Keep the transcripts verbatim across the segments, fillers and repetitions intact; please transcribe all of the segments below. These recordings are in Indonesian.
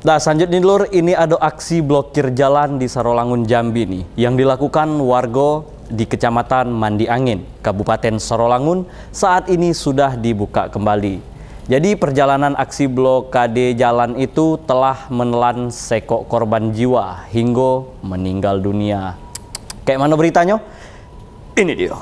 Nah, selanjutnya Lur, ini ada aksi blokir jalan di Sarolangun Jambi nih yang dilakukan warga di Kecamatan Mandi Angin, Kabupaten Sarolangun saat ini sudah dibuka kembali. Jadi perjalanan aksi blokade jalan itu telah menelan sekok korban jiwa hingga meninggal dunia. Kayak mana beritanya? Ini dia.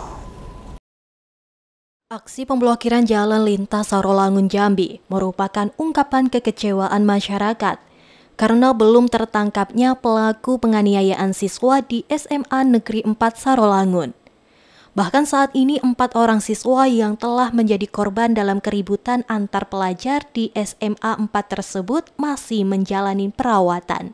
Aksi pemblokiran jalan lintas Sarolangun Jambi merupakan ungkapan kekecewaan masyarakat karena belum tertangkapnya pelaku penganiayaan siswa di S M A Negeri empat Sarolangun. Bahkan saat ini empat orang siswa yang telah menjadi korban dalam keributan antar pelajar di S M A empat tersebut masih menjalani perawatan.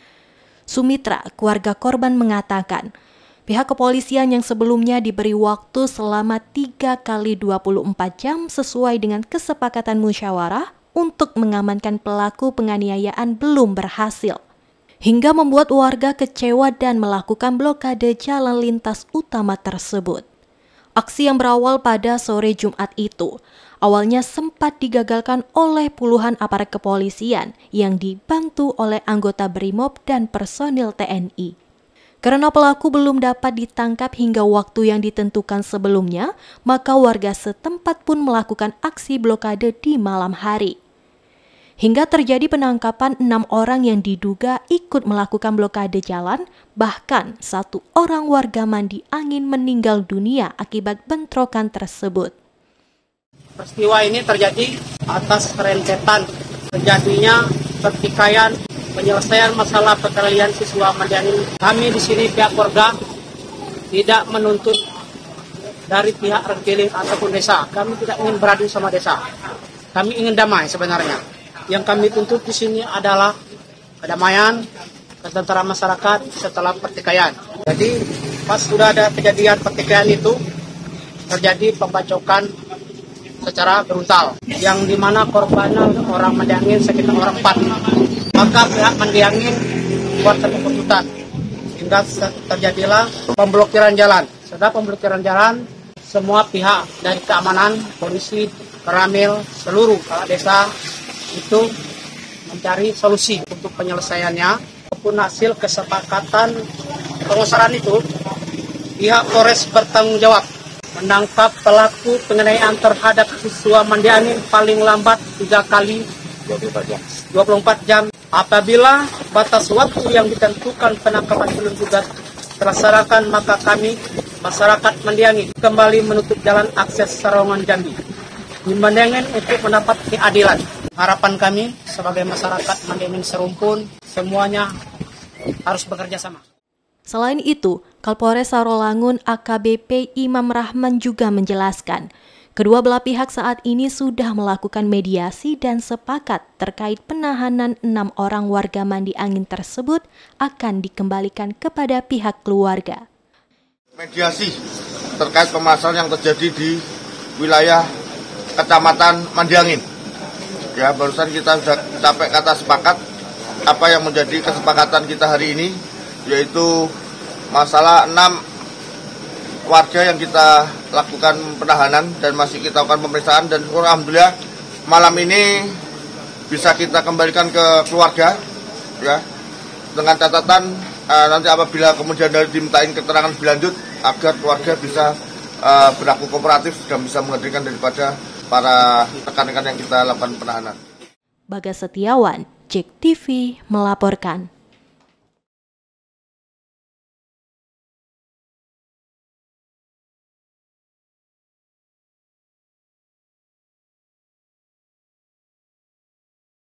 Sumitra, keluarga korban, mengatakan pihak kepolisian yang sebelumnya diberi waktu selama tiga kali dua puluh empat jam sesuai dengan kesepakatan musyawarah untuk mengamankan pelaku penganiayaan belum berhasil, hingga membuat warga kecewa dan melakukan blokade jalan lintas utama tersebut. Aksi yang berawal pada sore Jumat itu, awalnya sempat digagalkan oleh puluhan aparat kepolisian yang dibantu oleh anggota BRIMOB dan personil T N I. Karena pelaku belum dapat ditangkap hingga waktu yang ditentukan sebelumnya, maka warga setempat pun melakukan aksi blokade di malam hari. Hingga terjadi penangkapan enam orang yang diduga ikut melakukan blokade jalan, bahkan satu orang warga Mandi Angin meninggal dunia akibat bentrokan tersebut. Peristiwa ini terjadi atas rentetan terjadinya pertikaian penyelesaian masalah perkelahian siswa Mandi Angin. Kami di sini pihak warga tidak menuntut dari pihak Rengkiling ataupun desa. Kami tidak ingin beradu sama desa. Kami ingin damai sebenarnya. Yang kami tuntut di sini adalah kedamaian, ketentraman masyarakat setelah pertikaian. Jadi pas sudah ada kejadian pertikaian itu terjadi pembacokan secara brutal, yang dimana korbannya orang Mandi Angin sekitar orang empat. Maka pihak Mandi Angin buat keputusan hingga terjadilah pemblokiran jalan. Setelah pemblokiran jalan, semua pihak dari keamanan, polisi, Peramil, seluruh kepala desa itu mencari solusi untuk penyelesaiannya. Maupun hasil kesepakatan pengusahaan itu, pihak Polres bertanggung jawab menangkap pelaku penganiayaan terhadap siswa Mandi Angin paling lambat tiga kali dua puluh empat jam. Apabila batas waktu yang ditentukan penangkapan belum juga terlaksanakan, maka kami masyarakat Mandi Angin kembali menutup jalan akses Sarolangun Jambi di Mandi Angin untuk mendapat keadilan. Harapan kami sebagai masyarakat Mandi Angin serumpun, semuanya harus bekerja sama. Selain itu, Kapolres Sarolangun A K B P Imam Rahman juga menjelaskan, kedua belah pihak saat ini sudah melakukan mediasi dan sepakat terkait penahanan enam orang warga Mandi Angin tersebut akan dikembalikan kepada pihak keluarga. Mediasi terkait permasalahan yang terjadi di wilayah Kecamatan Mandi Angin. Ya, barusan kita sudah sampai kata sepakat apa yang menjadi kesepakatan kita hari ini, yaitu masalah enam warga yang kita lakukan penahanan dan masih kita lakukan pemeriksaan, dan alhamdulillah malam ini bisa kita kembalikan ke keluarga, ya, dengan catatan uh, nanti apabila kemudian dari dimintain keterangan lebih lanjut agar keluarga bisa uh, berlaku kooperatif dan bisa menghadirkan daripada para rekan-rekan yang kita lakukan penahanan. Bagas Setiawan, Jek T V melaporkan.